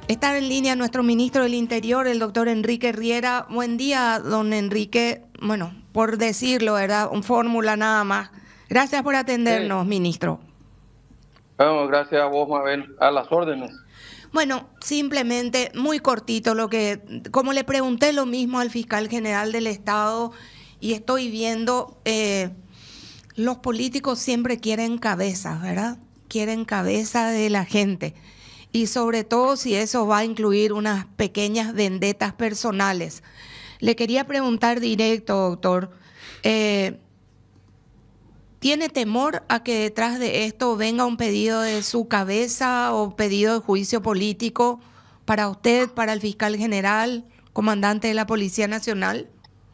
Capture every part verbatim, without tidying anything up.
Está en línea nuestro ministro del Interior, el doctor Enrique Riera. Buen día, don Enrique. Bueno, por decirlo, ¿verdad? Un fórmula nada más. Gracias por atendernos, Sí. ministro. Bueno, gracias a vos, Mabel. A las órdenes. Bueno, simplemente muy cortito, lo que, como le pregunté lo mismo al fiscal general del Estado, y estoy viendo, eh, los políticos siempre quieren cabezas, ¿verdad? Quieren cabeza de la gente. Y sobre todo si eso va a incluir unas pequeñas vendetas personales. Le quería preguntar directo, doctor, eh, ¿tiene temor a que detrás de esto venga un pedido de su cabeza o pedido de juicio político para usted, para el fiscal general, comandante de la Policía Nacional?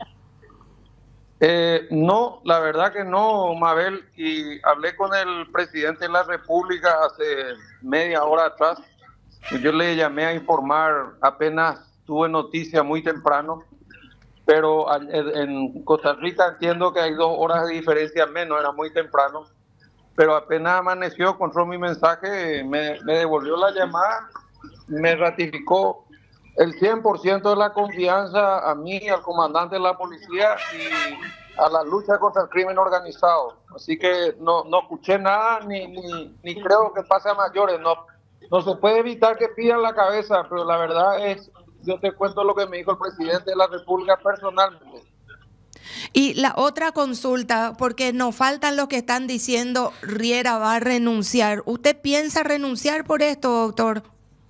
Eh, no, la verdad que no, Mabel. Y hablé con el presidente de la República hace media hora atrás. Yo le llamé a informar, apenas tuve noticia muy temprano, pero en Costa Rica entiendo que hay dos horas de diferencia menos, era muy temprano, pero apenas amaneció, encontró mi mensaje, me, me devolvió la llamada, me ratificó el cien por ciento de la confianza a mí, al comandante de la policía y a la lucha contra el crimen organizado. Así que no, no escuché nada, ni, ni, ni creo que pase a mayores. No, no se puede evitar que pidan la cabeza, pero la verdad es, yo te cuento lo que me dijo el presidente de la República personalmente. Y la otra consulta, porque nos faltan los que están diciendo Riera va a renunciar. ¿Usted piensa renunciar por esto, doctor?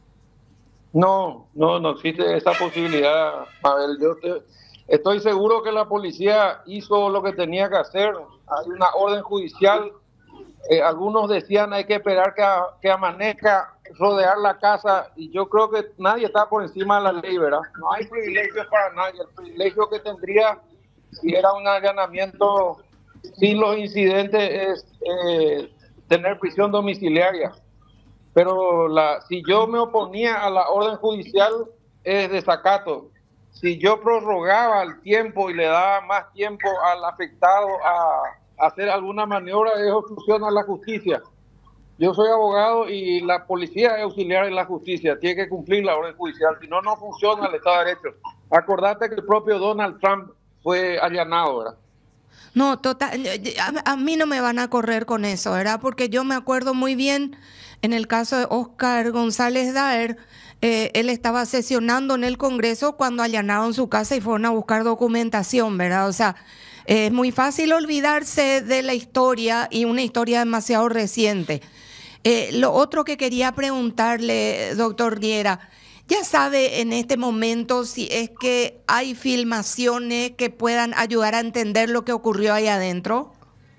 No, no, no existe esa posibilidad, Mabel. Yo te, estoy seguro que la policía hizo lo que tenía que hacer. Hay una orden judicial. Eh, algunos decían hay que esperar que, a, que amanezca, rodear la casa, y yo creo que nadie está por encima de la ley, ¿verdad? No hay privilegios para nadie. El privilegio que tendría si era un allanamiento sin los incidentes es eh, tener prisión domiciliaria. Pero la, si yo me oponía a la orden judicial es desacato. Si yo prorrogaba el tiempo y le daba más tiempo al afectado a, a hacer alguna maniobra, es obstrucción a la justicia. Yo soy abogado y la policía es auxiliar en la justicia, tiene que cumplir la orden judicial, si no, no funciona el Estado de Derecho. Acordate que el propio Donald Trump fue allanado, ¿verdad? No, total, a, a mí no me van a correr con eso, ¿verdad? Porque yo me acuerdo muy bien, en el caso de Oscar González Daer, eh, él estaba sesionando en el Congreso cuando allanaron su casa y fueron a buscar documentación, ¿verdad? O sea, eh, es muy fácil olvidarse de la historia y una historia demasiado reciente. Eh, lo otro que quería preguntarle, doctor Riera, ¿ya sabe en este momento si es que hay filmaciones que puedan ayudar a entender lo que ocurrió ahí adentro?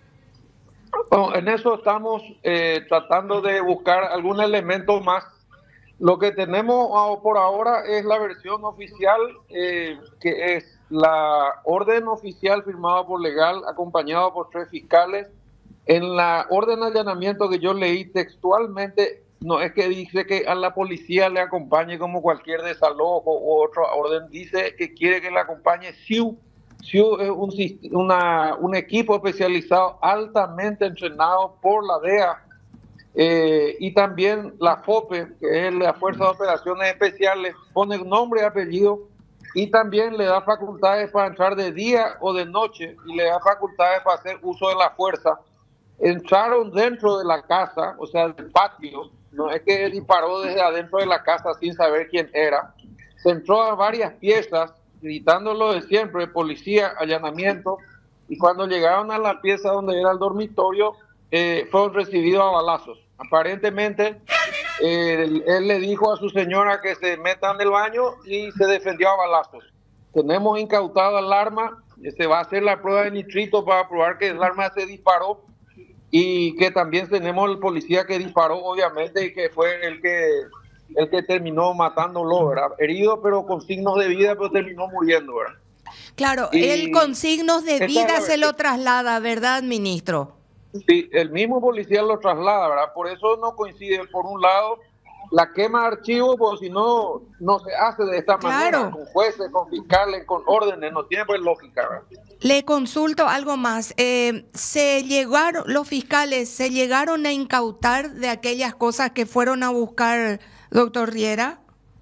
Bueno, en eso estamos eh, tratando de buscar algún elemento más. Lo que tenemos por ahora es la versión oficial, eh, que es la orden oficial firmada por legal, acompañado por tres fiscales. En la orden de allanamiento que yo leí textualmente, no es que dice que a la policía le acompañe como cualquier desalojo u otra orden, dice que quiere que le acompañe S I U. S I U es un, una, un equipo especializado altamente entrenado por la D E A, eh, y también la F O P E, que es la Fuerza de Operaciones Especiales, pone nombre y apellido, y también le da facultades para entrar de día o de noche, y le da facultades para hacer uso de la fuerza. Entraron dentro de la casa, o sea, del patio, no es que disparó desde adentro de la casa sin saber quién era. Se entró a varias piezas, gritando lo de siempre, policía, allanamiento, y cuando llegaron a la pieza donde era el dormitorio, eh, fueron recibidos a balazos. Aparentemente, eh, él, él le dijo a su señora que se metan del baño y se defendió a balazos. Tenemos incautado el arma, se va a hacer la prueba de nitrito para probar que el arma se disparó, y que también tenemos el policía que disparó, obviamente, y que fue el que el que terminó matándolo, ¿verdad? Herido, pero con signos de vida, pero terminó muriendo, ¿verdad? Claro, Y él con signos de vida se lo traslada, ¿verdad, ministro? Sí, el mismo policía lo traslada, ¿verdad? Por eso no coincide, por un lado, la quema de archivos, porque si no, no se hace de esta Claro. manera, con jueces, con fiscales, con órdenes, no tiene pues lógica, ¿verdad? Le consulto algo más. Eh, ¿se llegaron, los fiscales, se llegaron a incautar de aquellas cosas que fueron a buscar, doctor Riera?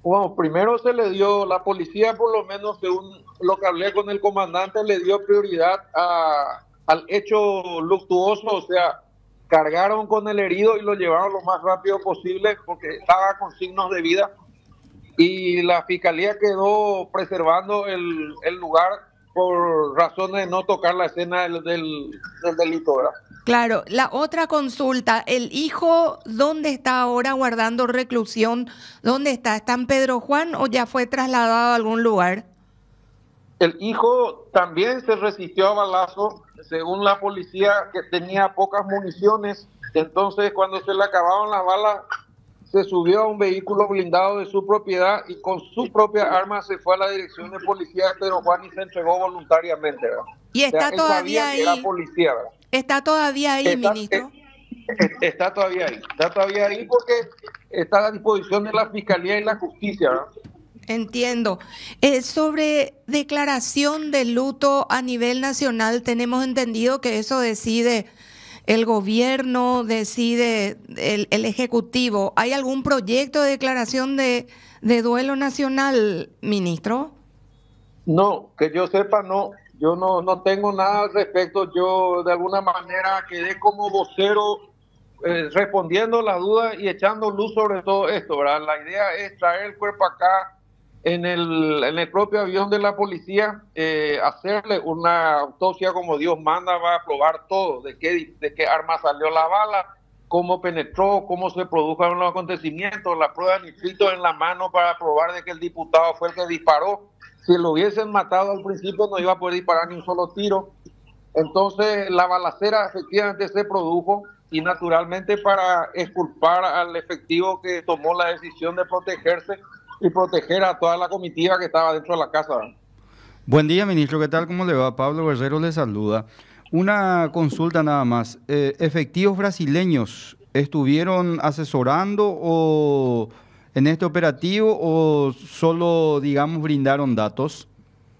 Bueno, primero se le dio, la policía por lo menos, según lo que hablé con el comandante, le dio prioridad a, al hecho luctuoso, o sea, cargaron con el herido y lo llevaron lo más rápido posible porque estaba con signos de vida, y la fiscalía quedó preservando el, el lugar por razones de no tocar la escena del, del, del delito, ¿verdad? Claro, la otra consulta, ¿el hijo dónde está ahora guardando reclusión? ¿Dónde está? ¿Está en Pedro Juan o ya fue trasladado a algún lugar? El hijo también se resistió a balazo, según la policía, que tenía pocas municiones. Entonces, cuando se le acababan las balas, se subió a un vehículo blindado de su propiedad y con su propia arma se fue a la dirección de policía de Pedro Juan y se entregó voluntariamente, ¿verdad? Y está o sea, todavía ahí. Era policía, ¿verdad? Está todavía ahí, está, ministro. Está todavía ahí. Está todavía ahí porque está a disposición de la fiscalía y la justicia, ¿verdad? Entiendo. Eh, sobre declaración de luto a nivel nacional, tenemos entendido que eso decide el gobierno, decide el, el Ejecutivo. ¿Hay algún proyecto de declaración de, de duelo nacional, ministro? No, que yo sepa, no. Yo no, no tengo nada al respecto. Yo de alguna manera quedé como vocero eh, respondiendo las dudas y echando luz sobre todo esto, ¿verdad? La idea es traer el cuerpo acá en el, en el propio avión de la policía, eh, hacerle una autopsia como Dios manda, va a probar todo, de qué, de qué arma salió la bala, cómo penetró, cómo se produjeron los acontecimientos, la prueba de nitrito en la mano para probar de que el diputado fue el que disparó. Si lo hubiesen matado al principio no iba a poder disparar ni un solo tiro. Entonces la balacera efectivamente se produjo y naturalmente para exculpar al efectivo que tomó la decisión de protegerse y proteger a toda la comitiva que estaba dentro de la casa. Buen día, ministro. ¿Qué tal? ¿Cómo le va? Pablo Guerrero le saluda. Una consulta nada más. Eh, ¿Efectivos brasileños estuvieron asesorando o en este operativo o solo, digamos, brindaron datos?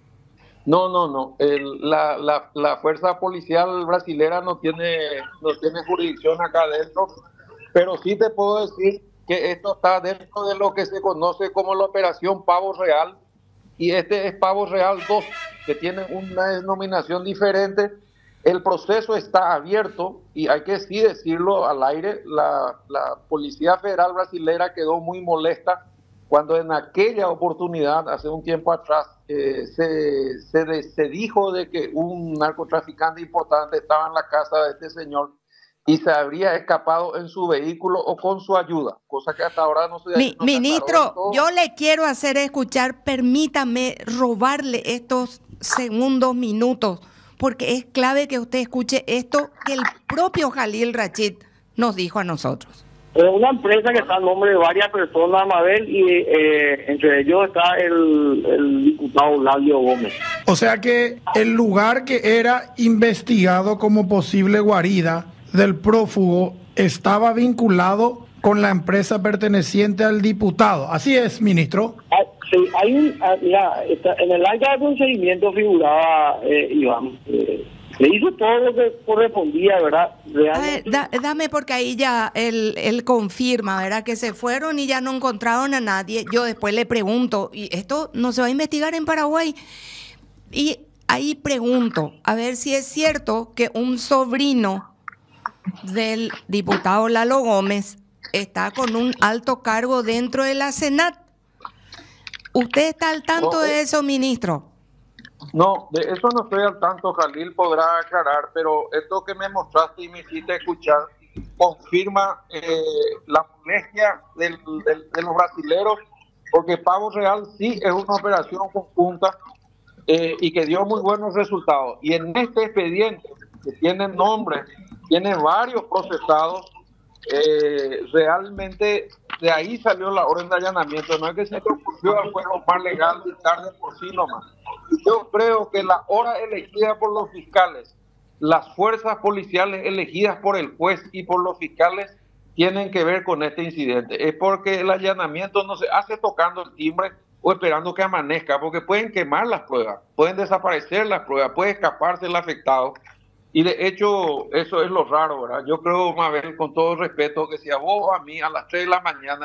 No, no, no. El, la, la, la fuerza policial brasilera no tiene, no tiene jurisdicción acá adentro, pero sí te puedo decir que esto está dentro de lo que se conoce como la operación Pavo Real, y este es Pavo Real dos, que tiene una denominación diferente. El proceso está abierto y hay que sí decirlo al aire, la, la Policía Federal Brasilera quedó muy molesta cuando en aquella oportunidad, hace un tiempo atrás, eh, se, se, se dijo de que un narcotraficante importante estaba en la casa de este señor y se habría escapado en su vehículo o con su ayuda, cosa que hasta ahora no se... Mi, no ministro, yo le quiero hacer escuchar, permítame robarle estos segundos, minutos, porque es clave que usted escuche esto que el propio Jalil Rachid nos dijo a nosotros. Es una empresa que está a nombre de varias personas, Mabel, y eh, entre ellos está el, el diputado Eulalio Gómez. O sea que el lugar que era investigado como posible guarida del prófugo estaba vinculado con la empresa perteneciente al diputado. Así es, ministro. Ah, sí, hay un, ah, mira, está, en el acta de procedimiento figuraba eh, Iván. Eh, le hizo todo lo que correspondía, ¿verdad? Realmente... A ver, da, dame porque ahí ya él, él confirma, ¿verdad? Que se fueron y ya no encontraron a nadie. Yo después le pregunto, ¿y esto no se va a investigar en Paraguay? Y ahí pregunto, a ver si es cierto que un sobrino del diputado Lalo Gómez está con un alto cargo dentro de la Senat. ¿Usted está al tanto no, de eso, ministro? No, de eso no estoy al tanto, Jalil podrá aclarar, pero esto que me mostraste y me hiciste escuchar confirma eh, la molestia del, del, de los brasileros, porque Pavo Real sí es una operación conjunta eh, y que dio muy buenos resultados. Y en este expediente, que tiene nombre, tiene varios procesados, eh, realmente de ahí salió la orden de allanamiento. No es que se le ocurrió al juego más legal de tarde por sí nomás. Yo creo que la hora elegida por los fiscales, las fuerzas policiales elegidas por el juez y por los fiscales tienen que ver con este incidente. Es porque el allanamiento no se hace tocando el timbre o esperando que amanezca, porque pueden quemar las pruebas, pueden desaparecer las pruebas, puede escaparse el afectado. Y de hecho, eso es lo raro, ¿verdad? Yo creo, Mabel, con todo respeto, que si a vos o a mí a las tres de la mañana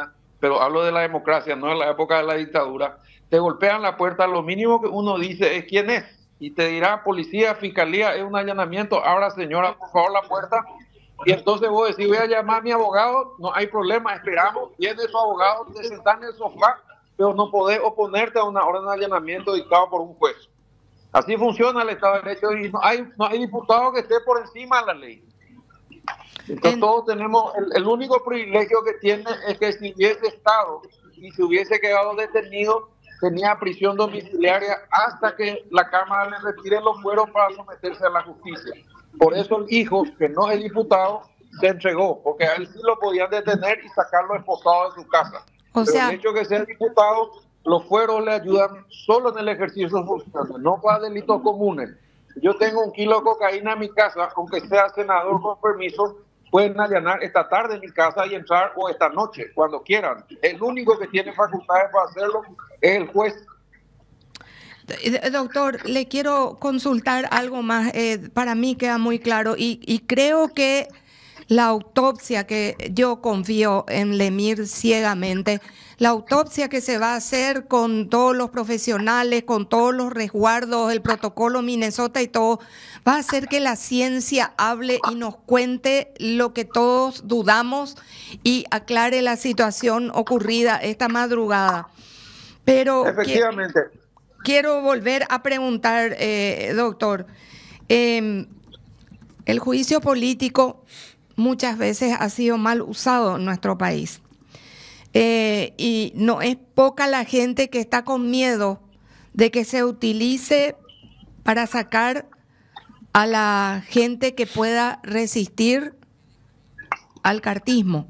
pero hablo de la democracia, no de la época de la dictadura, te golpean la puerta, lo mínimo que uno dice es quién es, y te dirá policía, fiscalía, es un allanamiento, abra señora por favor la puerta, y entonces vos decís voy a llamar a mi abogado, no hay problema, esperamos, viene su abogado, te sentás en el sofá, pero no podés oponerte a una orden de allanamiento dictada por un juez. Así funciona el Estado de Derecho y no hay, no hay diputado que esté por encima de la ley. Entonces en... todos tenemos, el, el único privilegio que tiene es que si hubiese estado y si hubiese quedado detenido, tenía prisión domiciliaria hasta que la Cámara le retire los fueros para someterse a la justicia. Por eso el hijo, que no es diputado, se entregó, porque a él sí lo podían detener y sacarlo esposado de su casa. O Pero sea... el hecho de que sea diputado, los fueros le ayudan solo en el ejercicio de sus funciones, no para delitos comunes. Yo tengo un kilo de cocaína en mi casa, aunque sea senador con permiso, pueden allanar esta tarde en mi casa y entrar o esta noche, cuando quieran. El único que tiene facultades para hacerlo es el juez. Doctor, le quiero consultar algo más. Eh, para mí queda muy claro y, y creo que la autopsia, que yo confío en Lemir ciegamente, la autopsia que se va a hacer con todos los profesionales, con todos los resguardos, el protocolo Minnesota y todo, va a hacer que la ciencia hable y nos cuente lo que todos dudamos y aclare la situación ocurrida esta madrugada. Pero efectivamente. Que, quiero volver a preguntar, eh, doctor, eh, el juicio político muchas veces ha sido mal usado en nuestro país. Eh, y no es poca la gente que está con miedo de que se utilice para sacar a la gente que pueda resistir al cartismo.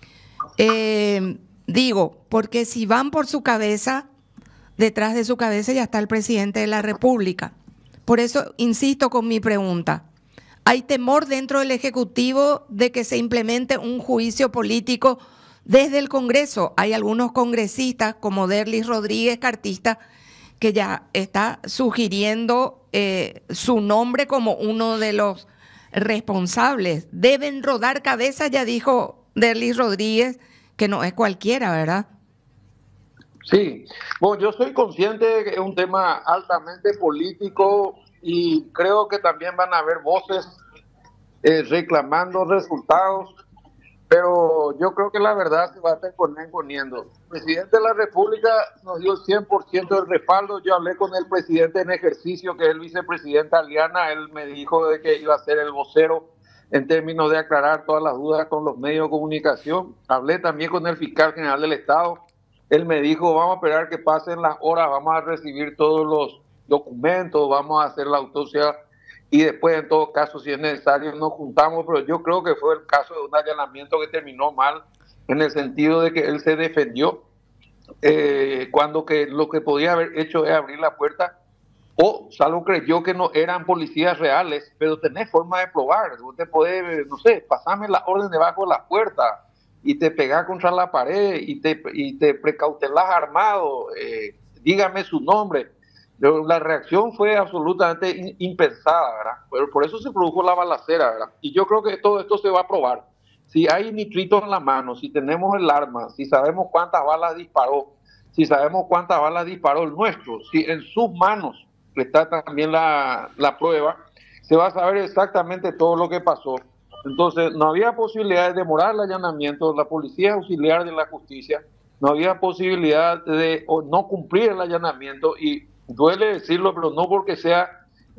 Eh, digo, porque si van por su cabeza, detrás de su cabeza ya está el presidente de la República. Por eso insisto con mi pregunta. ¿Hay temor dentro del Ejecutivo de que se implemente un juicio político desde el Congreso? Hay algunos congresistas, como Derlis Rodríguez, cartista, que ya está sugiriendo eh, su nombre como uno de los responsables. Deben rodar cabezas, ya dijo Derlis Rodríguez, que no es cualquiera, ¿verdad? Sí, bueno, yo soy consciente de que es un tema altamente político y creo que también van a haber voces eh, reclamando resultados, pero yo creo que la verdad se va a terminar poniendo. El presidente de la República nos dio el cien por ciento del respaldo. Yo hablé con el presidente en ejercicio, que es el vicepresidente Aliana, él me dijo de que iba a ser el vocero en términos de aclarar todas las dudas con los medios de comunicación. Hablé también con el fiscal general del Estado. Él me dijo, vamos a esperar que pasen las horas, vamos a recibir todos los documentos, vamos a hacer la autopsia y después, en todo caso, si es necesario, nos juntamos. Pero yo creo que fue el caso de un allanamiento que terminó mal, en el sentido de que él se defendió eh, cuando que lo que podía haber hecho es abrir la puerta, o Salvo creyó que no eran policías reales, pero tenés forma de probar. Usted puede, no sé, pasarme la orden debajo de la puerta y te pegás contra la pared y te, y te precautelás armado, eh, dígame su nombre. Pero la reacción fue absolutamente in, impensada, ¿verdad? Pero por eso se produjo la balacera, ¿verdad? Y yo creo que todo esto se va a probar. Si hay nitritos en la mano, si tenemos el arma, si sabemos cuántas balas disparó, si sabemos cuántas balas disparó el nuestro, si en sus manos está también la, la prueba, se va a saber exactamente todo lo que pasó. Entonces, no había posibilidad de demorar el allanamiento, la policía auxiliar de la justicia, no había posibilidad de o no cumplir el allanamiento, y duele decirlo, pero no porque sea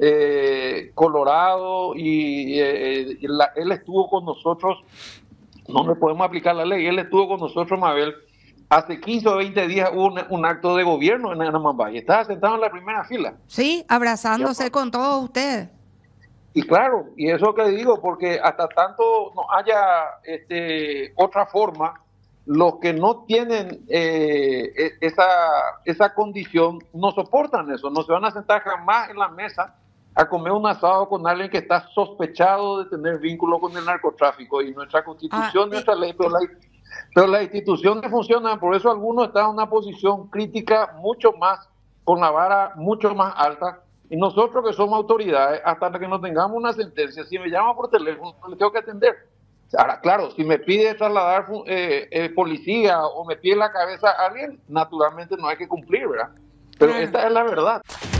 eh, colorado y eh, la, él estuvo con nosotros, no le podemos aplicar la ley, él estuvo con nosotros, Mabel, hace quince o veinte días hubo un, un acto de gobierno en Anamambay, estaba sentado en la primera fila. Sí, abrazándose ya, con todos ustedes. Y claro, y eso que digo, porque hasta tanto no haya este, otra forma, los que no tienen eh, esa, esa condición no soportan eso, no se van a sentar jamás en la mesa a comer un asado con alguien que está sospechado de tener vínculo con el narcotráfico. Y nuestra constitución, ah, nuestra ley, pero, la, pero las instituciones funcionan, por eso algunos están en una posición crítica mucho más, con la vara mucho más alta. Y nosotros que somos autoridades, hasta que no tengamos una sentencia, si me llama por teléfono, le tengo que atender. Ahora, claro, si me pide trasladar eh, eh, policía o me pide la cabeza a alguien, naturalmente no hay que cumplir, ¿verdad? Pero Claro. esta es la verdad.